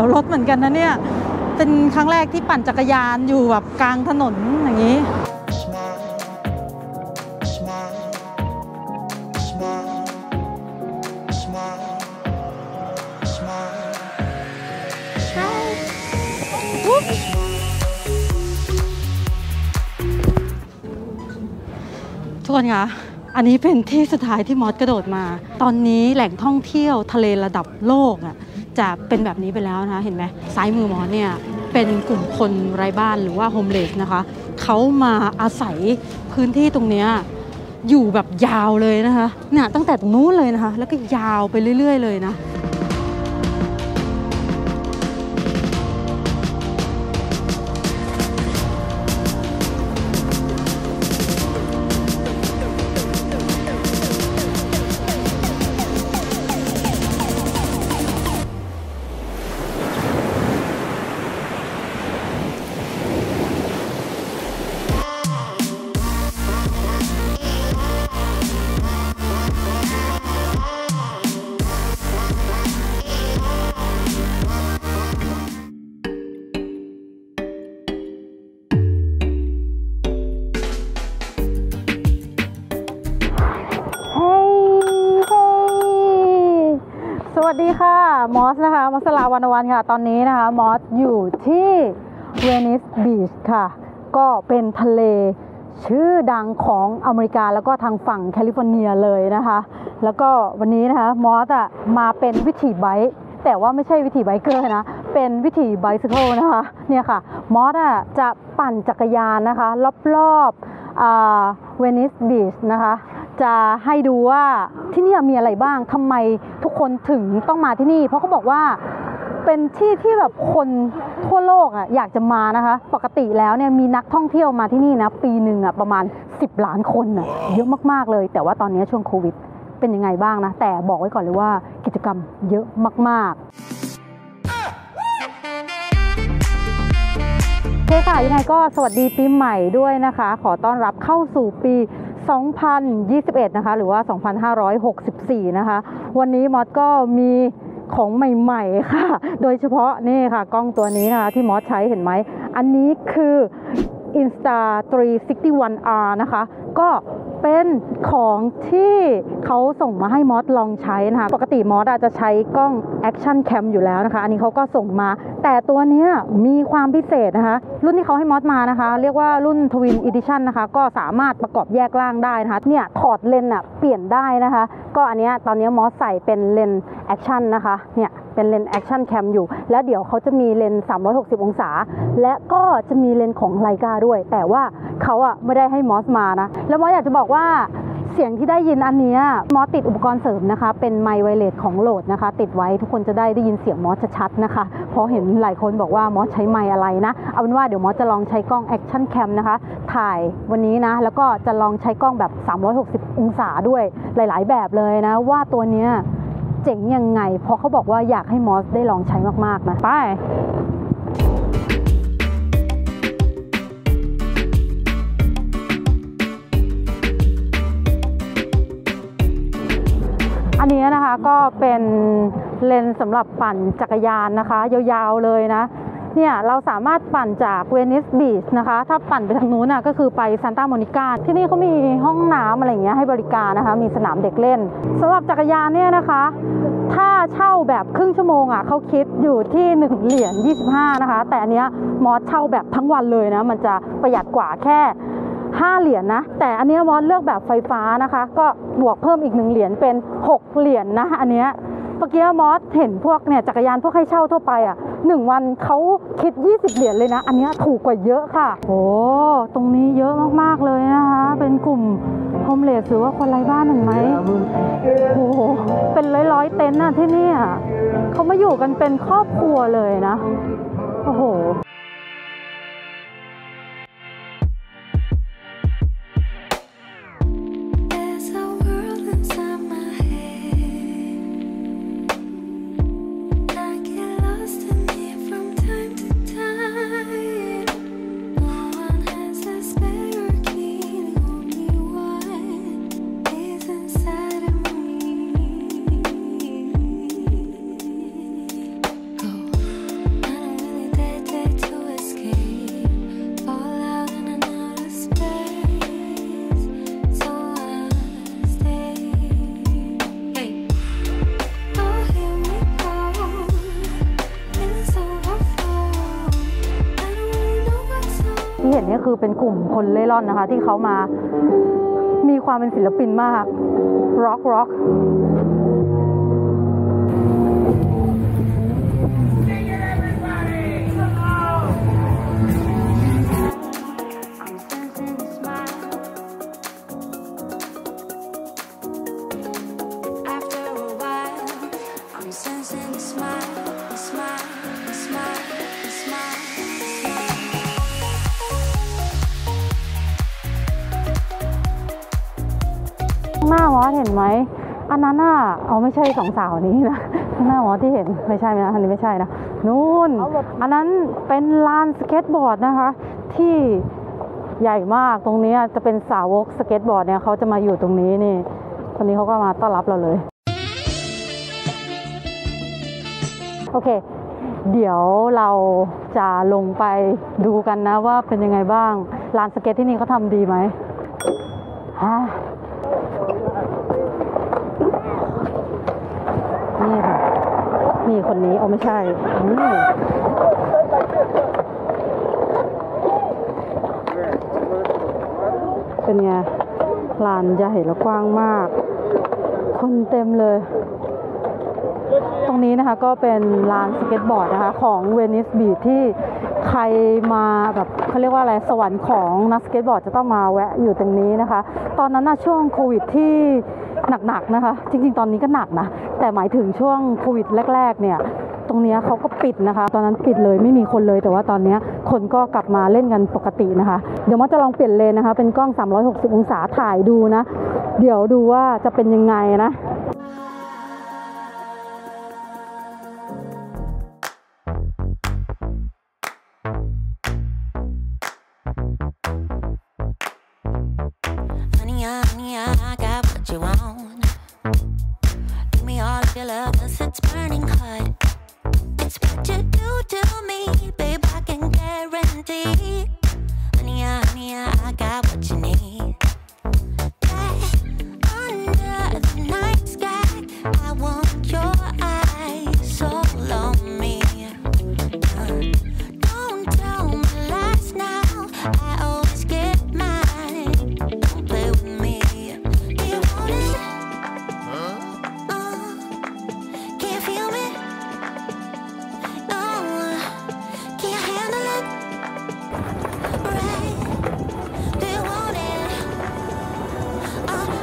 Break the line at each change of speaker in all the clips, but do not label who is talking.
ยวรถเหมือนกันนะเนี่ยเป็นครั้งแรกที่ปั่นจักรยานอยู่แบบกลางถนนอย่างนี้ทุกคนคะอันนี้เป็นที่สุดท้ายที่มอสกระโดดมาตอนนี้แหล่งท่องเที่ยวทะเลระดับโลกอ่ะจะเป็นแบบนี้ไปแล้วนะคะเห็นไหมซ้ายมือมอสเนี่ยเป็นกลุ่มคนไร้บ้านหรือว่าโฮมเลสนะคะเขามาอาศัยพื้นที่ตรงนี้อยู่แบบยาวเลยนะคะเนี่ยตั้งแต่ตรงนู้นเลยนะคะแล้วก็ยาวไปเรื่อยๆเลยนะสวัสดีค่ะมอสนะคะมอสลาวรรณวรรณค่ะตอนนี้นะคะมอสอยู่ที่เวนิสบีชค่ะก็เป็นทะเลชื่อดังของอเมริกาแล้วก็ทางฝั่งแคลิฟอร์เนียเลยนะคะแล้วก็วันนี้นะคะมอสมาเป็นวิถีไบค์แต่ว่าไม่ใช่วิถีไบเกอร์นะเป็นวิถีไบซิเคิลนะคะเนี่ยค่ะมอสจะปั่นจักรยานนะคะรอบๆเวนิสบีชนะคะจะให้ดูว่าที่นี่มีอะไรบ้างทำไมทุกคนถึงต้องมาที่นี่เพราะเขาบอกว่าเป็นที่ที่แบบคนทั่วโลกอยากจะมานะคะปกติแล้วเนี่ยมีนักท่องเที่ยวมาที่นี่นะปีหนึ่งประมาณ10 ล้านคนเยอะมากๆเลยแต่ว่าตอนนี้ช่วงโควิดเป็นยังไงบ้างนะแต่บอกไว้ก่อนเลยว่ากิจกรรมเยอะมากๆโอเคค่ะยังไงก็สวัสดีปีใหม่ด้วยนะคะขอต้อนรับเข้าสู่ปี2021นะคะหรือว่า2564นะคะวันนี้มอสก็มีของใหม่ๆค่ะโดยเฉพาะนี่ค่ะกล้องตัวนี้นะคะที่มอสใช้เห็นไหมอันนี้คือ Insta361R นะคะก็เป็นของที่เขาส่งมาให้มอสลองใช้นะคะปกติมอสจะใช้กล้อง Action Cam อยู่แล้วนะคะอันนี้เขาก็ส่งมาแต่ตัวนี้มีความพิเศษนะคะรุ่นที่เขาให้มอสมานะคะเรียกว่ารุ่น Twin Edition นะคะก็สามารถประกอบแยกล่างได้นะคะเนี่ยถอดเลนส์เปลี่ยนได้นะคะก็อันนี้ตอนนี้มอสใส่เป็นเลนส์ Action นะคะเนี่ยเป็นเลนส์ Action Cam อยู่แล้วเดี๋ยวเขาจะมีเลนส์360องศาและก็จะมีเลนส์ของไลกาด้วยแต่ว่าเขาไม่ได้ให้มอสมานะแล้วมอสอยากจะบอกว่าเสียงที่ได้ยินอันนี้มอสติดอุปกรณ์เสริมนะคะเป็นไมค์ไวเลสของโหลดนะคะติดไว้ทุกคนจะได้ยินเสียงมอสชัดๆนะคะเพราะเห็นหลายคนบอกว่ามอสใช้ไมค์อะไรนะเอาเป็นว่าเดี๋ยวมอสจะลองใช้กล้อง Action Cam นะคะถ่ายวันนี้นะแล้วก็จะลองใช้กล้องแบบ360องศาด้วยหลายๆแบบเลยนะว่าตัวนี้เจ๋งยังไงเพราะเขาบอกว่าอยากให้มอสได้ลองใช้มากๆนะไปอันนี้นะคะก็เป็นเลนส์สำหรับปั่นจักรยานนะคะยาวๆเลยนะเนี่ยเราสามารถปั่นจากเวนิสบีชนะคะถ้าปั่นไปทางนู้นก็คือไปซานตาโมนิกาที่นี่เขามีห้องน้ำอะไรอย่างเงี้ยให้บริการนะคะมีสนามเด็กเล่นสำหรับจักรยานเนี่ยนะคะถ้าเช่าแบบครึ่งชั่วโมงเขาคิดอยู่ที่1เหรียญ25นะคะแต่อันเนี้ยมอสเช่าแบบทั้งวันเลยนะมันจะประหยัดกว่าแค่5เหรียญนะแต่อันนี้มอสเลือกแบบไฟฟ้านะคะก็บวกเพิ่มอีก1เหรียญเป็น6เหรียญนะอันเนี้ยเมื่อกี้มอสเห็นพวกเนี่ยจักรยานพวกให้เช่าทั่วไป1วันเขาคิด20เหรียญเลยนะอันนี้ถูกกว่าเยอะค่ะโอ้ตรงนี้เยอะมากๆเลยนะคะเป็นกลุ่มโฮมเลสหรือว่าคนไร้บ้านเห็นไหมโอ้เป็นร้อยๆเต็นท์ที่นี่เขามาอยู่กันเป็นครอบครัวเลยนะโอ้โหคือเป็นกลุ่มคนเล่ร่อนนะคะที่เขามามีความเป็นศิลปินมากร็อกหน้ามอสเห็นไหมอันนั้นน่ะเอาไม่ใช่สองสาวนี้นะหน้ามอสที่เห็นไม่ใช่นะอันนี้ไม่ใช่นะนู่นอันนั้นเป็นลานสเก็ตบอร์ดนะคะที่ใหญ่มากตรงนี้จะเป็นสาวกสเก็ตบอร์ดเนี่ยเขาจะมาอยู่ตรงนี้นี่คนนี้เขาก็มาต้อนรับเราเลยโอเคเดี๋ยวเราจะลงไปดูกันนะว่าเป็นยังไงบ้างลานสเก็ตที่นี่เขาทำดีไหมนี่ค่ะนี่คนนี้เอาไม่ใช่เป็นไงลานใหญ่และกว้างมากคนเต็มเลยตรงนี้นะคะก็เป็นลานสเก็ตบอร์ดนะคะของเวนิสบีชที่ใครมาแบบเขาเรียกว่าอะไรสวรรค์ของนักสเก็ตบอร์ดจะต้องมาแวะอยู่ตรงนี้นะคะตอนนั้นนะช่วงโควิดที่หนักๆนะคะจริงๆตอนนี้ก็หนักนะแต่หมายถึงช่วงโควิดแรกๆเนี่ยตรงนี้เขาก็ปิดนะคะตอนนั้นปิดเลยไม่มีคนเลยแต่ว่าตอนนี้คนก็กลับมาเล่นกันปกตินะคะเดี๋ยวมันจะลองเปลี่ยนเลนนะคะเป็นกล้อง360องศาถ่ายดูนะเดี๋ยวดูว่าจะเป็นยังไงนะ
Honey, I got what you want. Give me all of your love, 'cause it's burning hot. It's what you do to me, babe, I can guarantee. Honey, I got what you need. Under the night sky, I want your eyes all on me. Don't tell me lies now, I always get mine. Don't play with me. Do you want it? Can you feel me? No, can you handle it? Right? Do you want it? Don't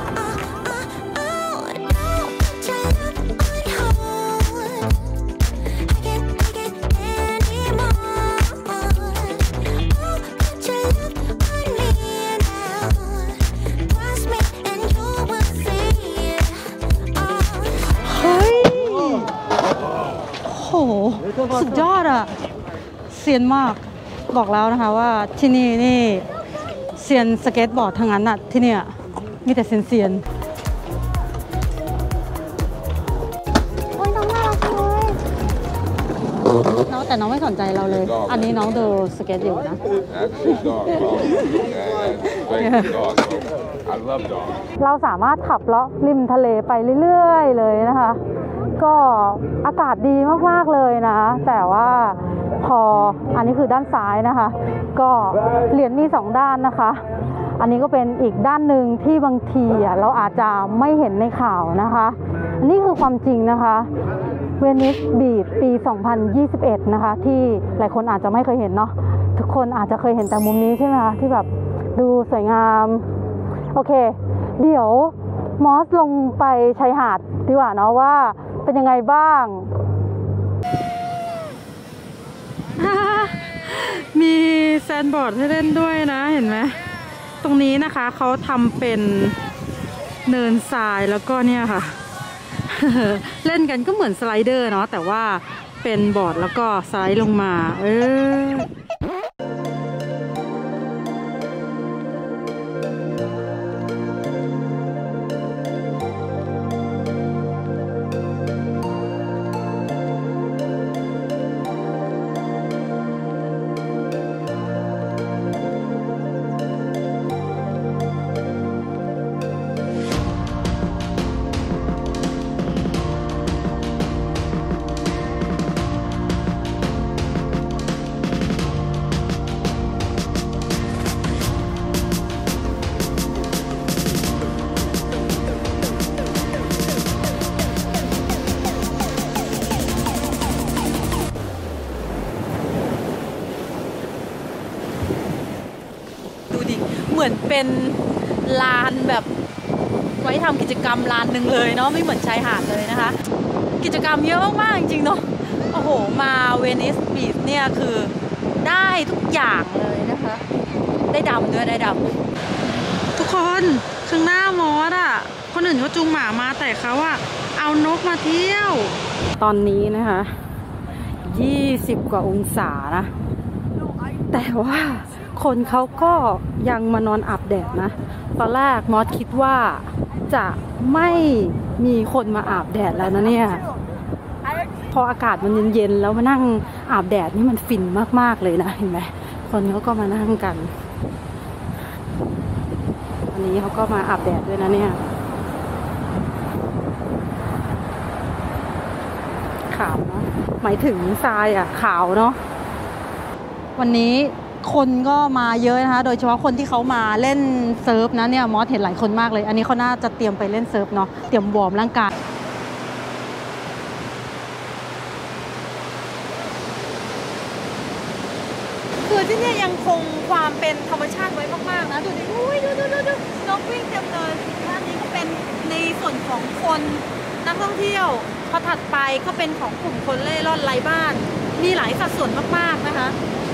put your love on hold. I can't take it anymore. Don't put your love on me now. Trust me and you will see it.
เฮ้ยโหสุดยอดอะเซียนมากบอกแล้วนะคะว่าที่นี่นี่เซียนสเก็ตบอร์ดทั้งนั้นอะที่เนี่ยมีแต่เซียนโอ้ยน้องน่ารักเลยน้องแต่น้องไม่สนใจเราเลยอันนี้น้องดูสเก็ตอยู่นะ
I love dogs.
เราสามารถขับเลาะริมทะเลไปเรื่อยๆเลยนะคะก็อากาศดีมากๆเลยนะแต่ว่าพออันนี้คือด้านซ้ายนะคะก็เหรียญมี2ด้านนะคะอันนี้ก็เป็นอีกด้านหนึ่งที่บางทีเราอาจจะไม่เห็นในข่าวนะคะอันนี้คือความจริงนะคะเวนิสบีชปี 2021 นะคะที่หลายคนอาจจะไม่เคยเห็นเนาะทุกคนอาจจะเคยเห็นแต่มุมนี้ใช่ไหมคะที่แบบดูสวยงามโอเคเดี๋ยวมอสลงไปชายหาดดีกว่าเนาะว่าเป็นยังไงบ้างมีแซนด์บอร์ดให้เล่นด้วยนะเห็นไหมตรงนี้นะคะเขาทำเป็นเนินทรายแล้วก็เนี่ยค่ะ เล่นกันก็เหมือนสไลเดอร์เนาะแต่ว่าเป็นบอร์ดแล้วก็สไลด์ลงมาอนเป็นลานแบบไว้ทำกิจกรรมลานหนึ่งเลยเนาะไม่เหมือนชายหาดเลยนะคะกิจกรรมเยอะมากๆจริงๆเนาะโอ้โหมาเวนิสบีชเนี่ยคือได้ทุกอย่างเลยนะคะได้ดำด้วยได้ดำทุกคนข้างหน้ามอสอ่ะคนอื่นเขาจูงหมามาแต่เขาว่าเอานกมาเที่ยวตอนนี้นะคะ20 กว่าองศานะแต่ว่าคนเขาก็ยังมานอนอาบแดดนะตอนแรกมอสคิดว่าจะไม่มีคนมาอาบแดดแล้วนะเนี่ยพออากาศมันเย็นๆแล้วมานั่งอาบแดดนี่มันฟินมากๆเลยนะเห็นไหมคนเขาก็มานั่งกันอันนี้เขาก็มาอาบแดดด้วยนะเนี่ยขาวเนาะหมายถึงทรายอ่ะขาวเนาะวันนี้คนก็มาเยอะนะคะโดยเฉพาะคนที่เขามาเล่นเซิร์ฟนะเนี่ยมอสเห็นหลายคนมากเลยอันนี้เขาน่าจะเตรียมไปเล่นเซิร์ฟเนาะเตรียมวอร์มร่างกายคือที่นี่ยังคงความเป็นธรรมชาติไว้มากๆนะดูดิอุ้ยดูนกวิ่งเต็มเลยด้านนี้ก็เป็นในส่วนของคนนักท่องเที่ยวพอถัดไปก็เป็นของกลุ่มคนเล่ร่อนไร้บ้านมีหลายสัดส่วนมากๆนะคะ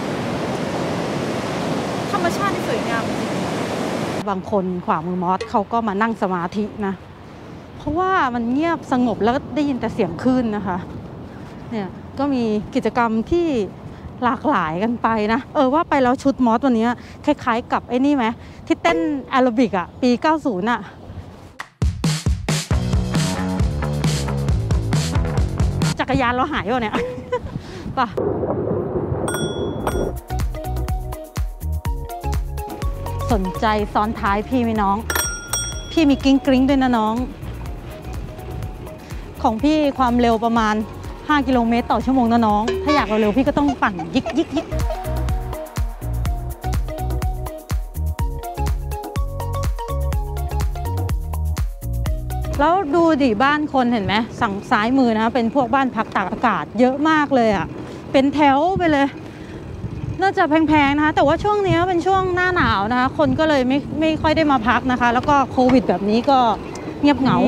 ธรรมชาติที่สวยงามบางคนขวามือมอสเขาก็มานั่งสมาธินะเพราะว่ามันเงียบสงบแล้วได้ยินแต่เสียงคลื่นนะคะเนี่ยก็มีกิจกรรมที่หลากหลายกันไปนะว่าไปแล้วชุดมอสวันนี้คล้ายๆกับไอ้นี่ไหมที่เต้นแอโรบิกอ่ะปี 90 อ่ะจักรยานเราหายป่ะเนี่ยป่ะสนใจซ้อนท้ายพี่ไหมน้องพี่มีกริ้งด้วยนะน้องของพี่ความเร็วประมาณ5 กิโลเมตรต่อชั่วโมงนะน้องถ้าอยากเร็วๆพี่ก็ต้องปั่นยิกแล้วดูดิบ้านคนเห็นไหมสั่งซ้ายมือนะเป็นพวกบ้านพักตากอากาศเยอะมากเลยอ่ะเป็นแถวไปเลยน่าจะแพงๆนะคะแต่ว่าช่วงนี้เป็นช่วงหน้าหนาวนะคะคนก็เลยไม่ค่อยได้มาพักนะคะแล้วก็โควิดแบบนี้ก็เงียบเหงา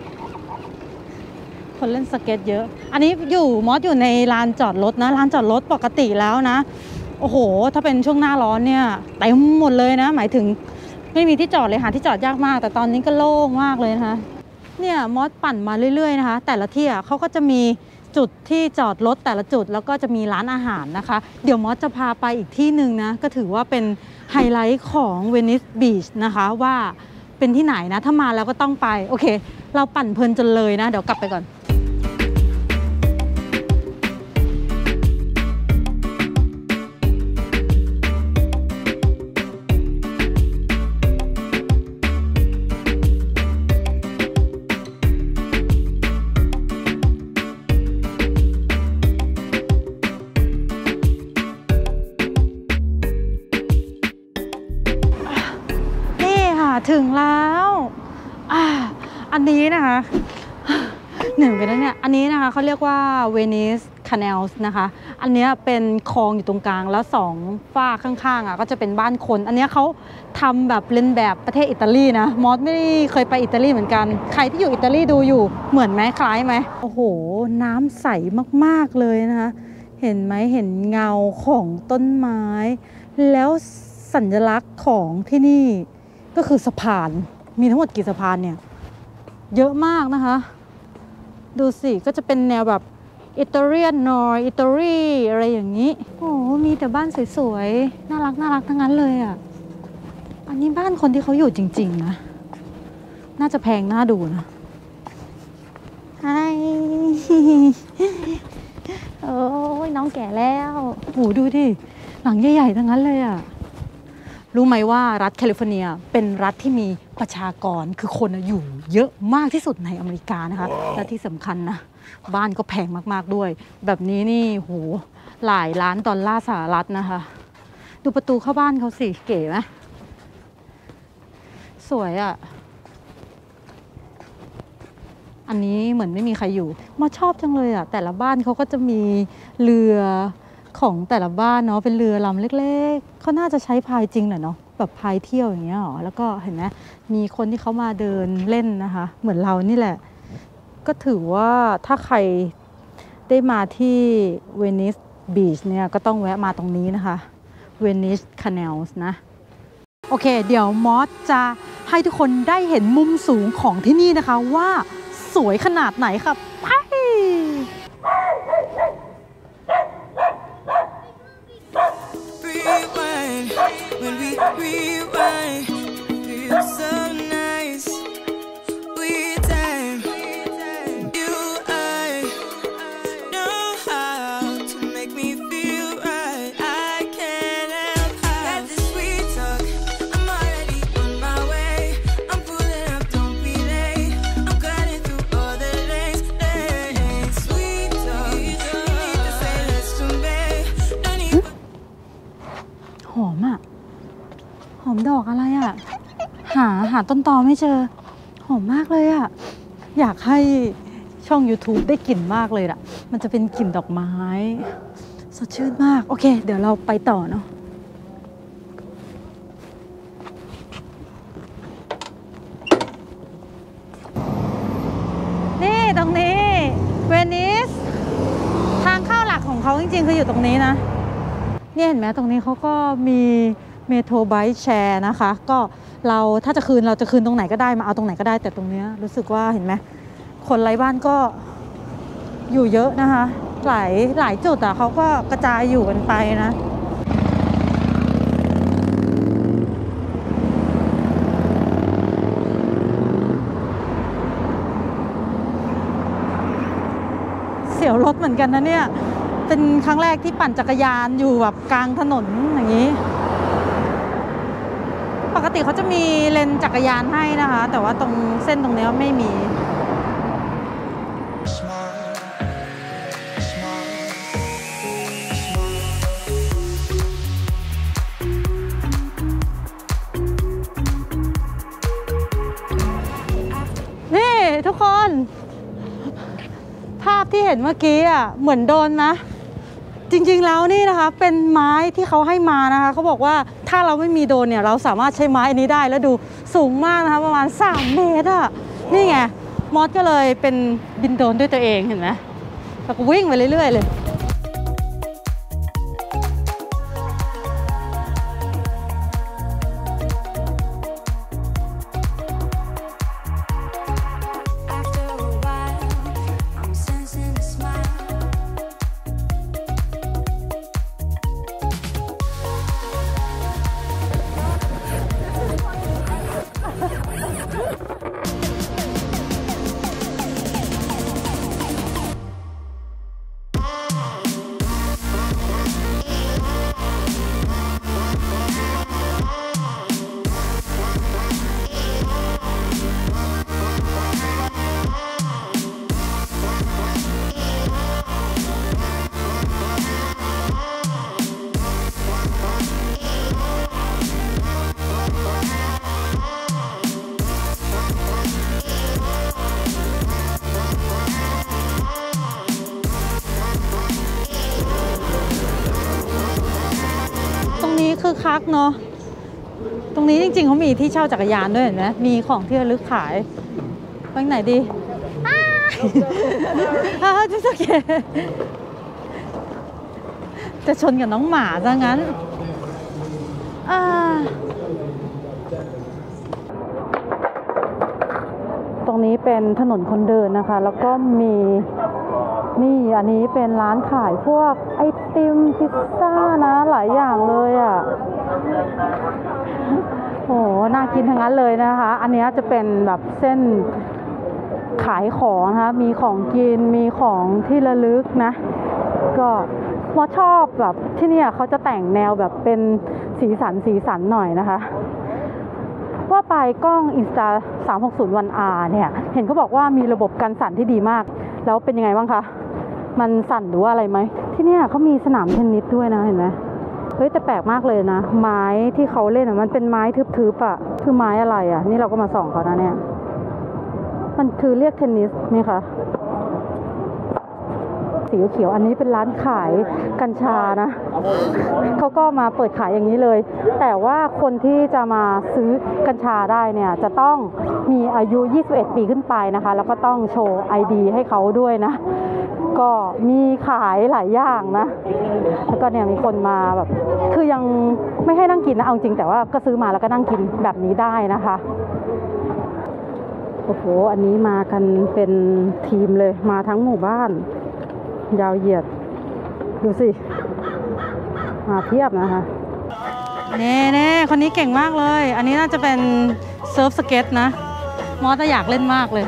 คนเล่นสเก็ตเยอะอันนี้มอสอยู่ในลานจอดรถนะลานจอดรถปกติแล้วนะโอ้โหถ้าเป็นช่วงหน้าร้อนเนี่ยเต็มหมดเลยนะหมายถึงไม่มีที่จอดเลยหาที่จอดยากมากแต่ตอนนี้ก็โล่งมากเลยนะคะเนี่ยมอสปั่นมาเรื่อยๆนะคะแต่ละที่เขาก็จะมีจุดที่จอดรถแต่ละจุดแล้วก็จะมีร้านอาหารนะคะเดี๋ยวมอสจะพาไปอีกที่หนึ่งนะก็ถือว่าเป็นไฮไลท์ของเวนิสบีชนะคะว่าเป็นที่ไหนนะถ้ามาแล้วก็ต้องไปโอเคเราปั่นเพลินจนเลยนะเดี๋ยวกลับไปก่อนถึงแล้วอันนี้นะคะเหนื่อยกันแล้วเนี่ยอันนี้นะคะเขาเรียกว่าเวนิสคาเนลส์นะคะอันนี้เป็นคลองอยู่ตรงกลางแล้ว2ฝ้าข้างๆก็จะเป็นบ้านคนอันนี้เขาทำแบบเลียนแบบประเทศอิตาลีนะมอสไม่ได้เคยไปอิตาลีเหมือนกันใครที่อยู่อิตาลีดูอยู่เหมือนไหมคล้ายไหมโอ้โหน้ำใสมากๆเลยนะคะเห็นไหมเห็นเงาของต้นไม้แล้วสัญลักษณ์ของที่นี่ก็คือสะพานมีทั้งหมดกี่สะพานเนี่ยเยอะมากนะคะดูสิก็จะเป็นแนวแบบอิตาเลียนนอร์อิตาลีอะไรอย่างนี้โอ้มีแต่บ้านสวยๆน่ารักทั้งนั้นเลยอ่ะอันนี้บ้านคนที่เขาอยู่จริงๆนะน่าจะแพงน่าดูนะไฮโอ้ยน้องแก่แล้วโหดูดิหลังใหญ่ๆทั้งนั้นเลยอ่ะรู้ไหมว่ารัฐแคลิฟอร์เนียเป็นรัฐที่มีประชากรคือคนอยู่เยอะมากที่สุดในอเมริกานะคะ และที่สำคัญนะบ้านก็แพงมากๆด้วยแบบนี้นี่โหหลายล้านดอลลาร์สหรัฐนะคะดูประตูเข้าบ้านเขาสิเก๋ไหมสวยอ่ะอันนี้เหมือนไม่มีใครอยู่มาชอบจังเลยอ่ะแต่ละบ้านเขาก็จะมีเรือของแต่ละบ้านเนาะเป็นเรือลำเล็กๆเขาน่าจะใช้พายจริงหน่อยเนาะแบบพายเที่ยวอย่างเงี้ยหรอแล้วก็เห็นไหมมีคนที่เขามาเดินเล่นนะคะเหมือนเรานี่แหละก็ถือว่าถ้าใครได้มาที่เวนิสบีชเนี่ยก็ต้องแวะมาตรงนี้นะคะเวนิสคาเนลส์นะโอเคเดี๋ยวมอสจะให้ทุกคนได้เห็นมุมสูงของที่นี่นะคะว่าสวยขนาดไหนครับไป
Rewind, when we rewind, feels so nice. We time, you I know how to make me feel right. I can't help how. Got this sweet talk, I'm already on my way. I'm pulling up, don't be late. I'm cutting through all the lanes. Sweet talk, you need to say less to me. Don't need.
หอมอะหอมดอกอะไรอะหาต้นตอไม่เจอหอมมากเลยอะอยากให้ช่อง YouTube ได้กลิ่นมากเลยอะมันจะเป็นกลิ่นดอกไม้สดชื่นมากโอเคเดี๋ยวเราไปต่อเนาะนี่ตรงนี้เวนิสทางเข้าหลักของเขาจริงๆคืออยู่ตรงนี้นะเนี่ยเห็นไหมตรงนี้เขาก็มีเมโทรไบค์แชร์นะคะก็เราถ้าจะคืนเราจะคืนตรงไหนก็ได้มาเอาตรงไหนก็ได้แต่ตรงเนี้ยรู้สึกว่าเห็นไหมคนไร้บ้านก็อยู่เยอะนะคะหลายจุดอะเขาก็กระจายอยู่กันไปนะเสียวรถเหมือนกันนะเนี่ยเป็นครั้งแรกที่ปั่นจักรยานอยู่แบบกลางถนนอย่างนี้ปกติเขาจะมีเลนจักรยานให้นะคะแต่ว่าตรงเส้นตรงนี้ไม่มีนี่ทุกคนภาพที่เห็นเมื่อกี้อ่ะเหมือนโดนนะจริงๆแล้วนี่นะคะเป็นไม้ที่เขาให้มานะคะเขาบอกว่าถ้าเราไม่มีโดรนเนี่ยเราสามารถใช้ไม้อันนี้ได้แล้วดูสูงมากนะคะประมาณ3 เมตรอ่ะนี่ไงมอสก็เลยเป็นบินโดรนด้วยตัวเองเห็นไหมแล้วก็วิ่งไปเรื่อยๆเลย
After a while, I'm sensing a smile.
คึกคักเนาะตรงนี้จริงๆเขามีที่เช่าจักรยานด้วยเห็นไหมมีของที่ระลึกขายไปไหนดีที่โอเคจะชนกับน้องหมาซะงั้นตรงนี้เป็นถนนคนเดินนะคะแล้วก็มีนี่อันนี้เป็นร้านขายพวกไอติมพิซซ่านะหลายอย่างเลยอ่ะโหน่ากินทั้งนั้นเลยนะคะอันนี้จะเป็นแบบเส้นขายของนะคะมีของกินมีของที่ระลึกนะก็มอชอบแบบที่นี่เขาจะแต่งแนวแบบเป็นสีสันหน่อยนะคะว่าไปกล้อง Insta 360 1R เนี่ยเห็นเขาบอกว่ามีระบบกันสั่นที่ดีมากแล้วเป็นยังไงบ้างคะมันสั่นหรือว่าอะไรไหมที่นี่เขามีสนามเทนนิสด้วยนะเห็นไหมเฮ้ยแต่แปลกมากเลยนะไม้ที่เขาเล่นมันเป็นไม้ทึบๆอ่ะคือไม้อะไรอ่ะนี่เราก็มาส่องเขานะเนี่ยมันคือเรียกเทนนิสไหมคะสีเขียวอันนี้เป็นร้านขายกัญชานะเขาก็มาเปิดขายอย่างนี้เลย แต่ว่าคนที่จะมาซื้อกัญชาได้เนี่ยจะต้องมีอายุ21 ปีขึ้นไปนะคะแล้วก็ต้องโชว์ ID ให้เขาด้วยนะก็มีขายหลายอย่างนะแล้วก็เนี่ยมีคนมาแบบคือยังไม่ให้นั่งกินนะเอาจริงแต่ว่าก็ซื้อมาแล้วก็นั่งกินแบบนี้ได้นะคะโอ้โหอันนี้มากันเป็นทีมเลยมาทั้งหมู่บ้านยาวเหยียดดูสิมาเพียบนะคะเน่คนนี้เก่งมากเลยอันนี้น่าจะเป็นเซิร์ฟสเก็ตนะมอสอยากเล่นมากเลย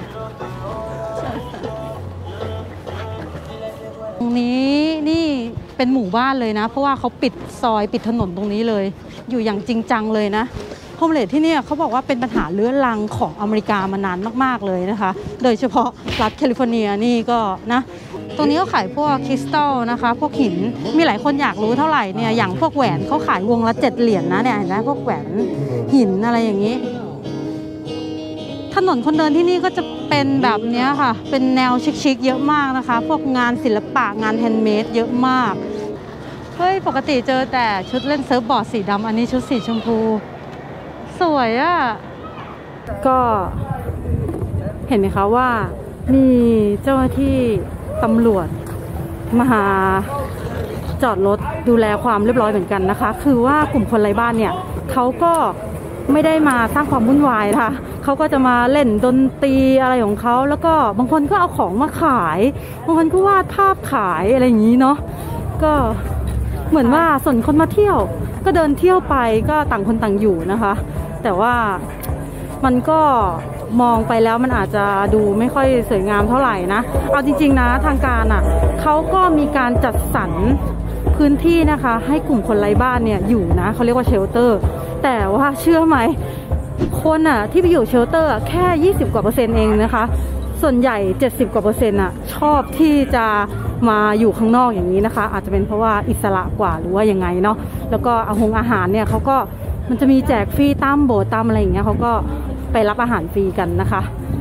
ตรงนี้นี่เป็นหมู่บ้านเลยนะเพราะว่าเขาปิดซอยปิดถนนตรงนี้เลยอยู่อย่างจริงจังเลยนะโฮมเลสที่นี่เขาบอกว่าเป็นปัญหาเรื้อรังของอเมริกามานานมากๆเลยนะคะโดยเฉพาะรัฐแคลิฟอร์เนียนี่ก็นะตรงนี้ก็ขายพวกคริสตัลนะคะพวกหินมีหลายคนอยากรู้เท่าไหร่เนี่ยอย่างพวกแหวนเขาขายวงละ7 เหรียญนะเนี่ยเห็นไหมพวกแหวนหินอะไรอย่างนี้ถนนคนเดินที่นี่ก็จะเป็นแบบนี้ค่ะเป็นแนวชิคๆเยอะมากนะคะพวกงานศิลปะงานแฮนด์เมดเยอะมากเฮ้ยปกติเจอแต่ชุดเล่นเซิร์ฟบอร์ดสีดำอันนี้ชุดสีชมพูสวยอ่ะก็เห็นไหมคะว่ามีเจ้าหน้าที่ตำรวจมาจอดรถดูแลความเรียบร้อยเหมือนกันนะคะคือว่ากลุ่มคนไร้บ้านเนี่ยเขาก็ไม่ได้มาสร้างความวุ่นวายนะคะเขาก็จะมาเล่นดนตรีอะไรของเขาแล้วก็บางคนก็เอาของมาขายบางคนก็วาดภาพขายอะไรอย่างนี้เนาะก็เหมือนว่าส่วนคนมาเที่ยวก็เดินเที่ยวไปก็ต่างคนต่างอยู่นะคะแต่ว่ามันก็มองไปแล้วมันอาจจะดูไม่ค่อยสวยงามเท่าไหร่นะเอาจริงๆนะทางการอ่ะเขาก็มีการจัดสรรพื้นที่นะคะให้กลุ่มคนไร้บ้านเนี่ยอยู่นะเขาเรียกว่าเชลเตอร์แต่ว่าเชื่อไหมคนอ่ะที่ไปอยู่เชลเตอร์แค่20 กว่า%เองนะคะส่วนใหญ่70 กว่า%อ่ะชอบที่จะมาอยู่ข้างนอกอย่างนี้นะคะอาจจะเป็นเพราะว่าอิสระกว่าหรือว่ายังไงเนาะแล้วก็อาหารเนี่ยเขาก็มันจะมีแจกฟรีตามโบสถ์ตามอะไรอย่างเงี้ยเขาก็ไปรับอาหารฟรีกันนะคะ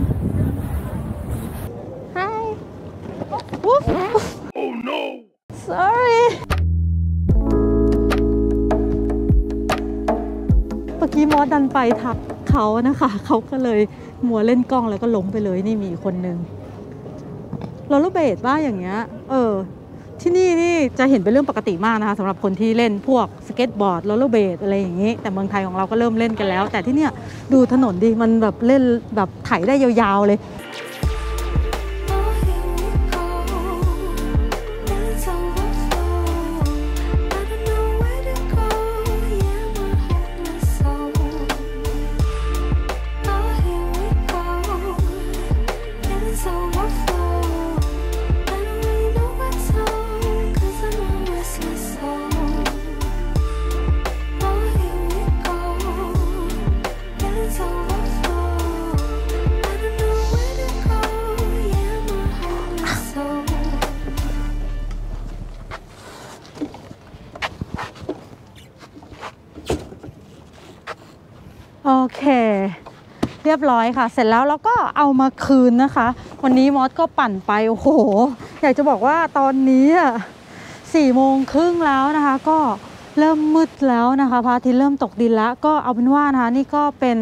Hi Oh no Sorry เมื่อกี้มอสดันไปทักเขานะคะเขาก็เลยมัวเล่นกล้องแล้วก็ล้มไปเลยนี่มีคนนึงโรลเลอร์เบดบ้าอย่างเงี้ยที่นี่จะเห็นเป็นเรื่องปกติมากนะคะสำหรับคนที่เล่นพวกสเก็ตบอร์ดโรลเลอร์เบดอะไรอย่างนี้แต่เมืองไทยของเราก็เริ่มเล่นกันแล้วแต่ที่เนี่ยดูถนนดิมันแบบเล่นแบบไถได้ยาวๆเลยโอเคเรียบร้อยค่ะเสร็จแล้วเราก็เอามาคืนนะคะวันนี้มอสก็ปั่นไปโอ้โหอยากจะบอกว่าตอนนี้4:30แล้วนะคะก็เริ่มมืดแล้วนะคะพระอาทิตย์เริ่มตกดินแล้วก็เอาเป็นว่านะคะนี่ก็เป็น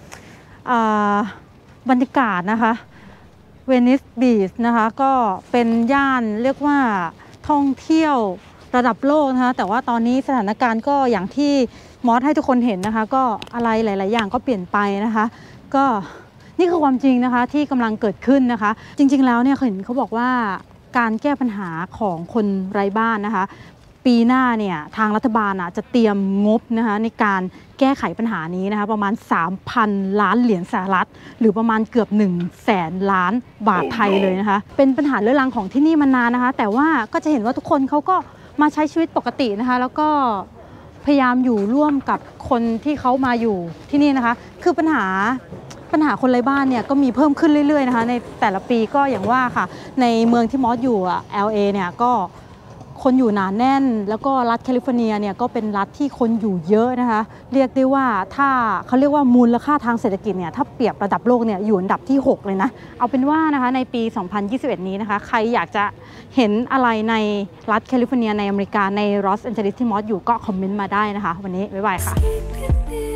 บรรยากาศนะคะเวนิสบีชนะคะก็เป็นย่านเรียกว่าท่องเที่ยวระดับโลกนะคะแต่ว่าตอนนี้สถานการณ์ก็อย่างที่มอสให้ทุกคนเห็นนะคะก็อะไรหลายๆอย่างก็เปลี่ยนไปนะคะก็นี่คือความจริงนะคะที่กำลังเกิดขึ้นนะคะจริงๆแล้วเนี่ยเห็นเขาบอกว่าการแก้ปัญหาของคนไร้บ้านนะคะปีหน้าเนี่ยทางรัฐบาลจะเตรียมงบนะคะในการแก้ไขปัญหานี้นะคะประมาณ 3,000 ล้านเหรียญสหรัฐหรือประมาณเกือบ100,000 ล้านบาทไทยเลยนะคะเป็นปัญหาเรื้อรังของที่นี่มานานนะคะแต่ว่าก็จะเห็นว่าทุกคนเขาก็มาใช้ชีวิตปกตินะคะแล้วก็พยายามอยู่ร่วมกับคนที่เขามาอยู่ที่นี่นะคะคือปัญหาคนไร้บ้านเนี่ยก็มีเพิ่มขึ้นเรื่อยๆนะคะในแต่ละปีก็อย่างว่าค่ะในเมืองที่มอสอยู่LAเนี่ยก็คนอยู่หนาแน่นแล้วก็รัฐแคลิฟอร์เนียเนี่ยก็เป็นรัฐที่คนอยู่เยอะนะคะเรียกได้ว่าถ้าเขาเรียกว่ามูลค่าทางเศรษฐกิจเนี่ยถ้าเปรียบระดับโลกเนี่ยอยู่อันดับที่ 6 เลยนะเอาเป็นว่านะคะในปี 2021 นี้นะคะใครอยากจะเห็นอะไรในรัฐแคลิฟอร์เนียในอเมริกาในลอสแอนเจลิสที่มอสอยู่ก็คอมเมนต์มาได้นะคะวันนี้บ๊ายบายค่ะ